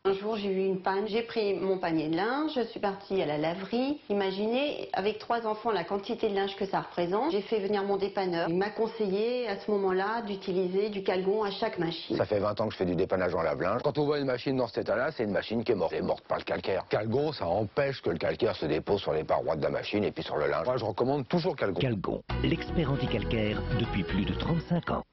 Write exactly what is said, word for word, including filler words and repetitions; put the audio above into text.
Un jour, j'ai eu une panne, j'ai pris mon panier de linge, je suis partie à la laverie. Imaginez, avec trois enfants, la quantité de linge que ça représente. J'ai fait venir mon dépanneur. Il m'a conseillé à ce moment-là d'utiliser du Calgon à chaque machine. Ça fait vingt ans que je fais du dépannage en lave-linge. Quand on voit une machine dans cet état-là, c'est une machine qui est morte. Elle est morte par le calcaire. Calgon, ça empêche que le calcaire se dépose sur les parois de la machine et puis sur le linge. Moi, je recommande toujours Calgon. Calgon, l'expert anti-calcaire depuis plus de trente-cinq ans.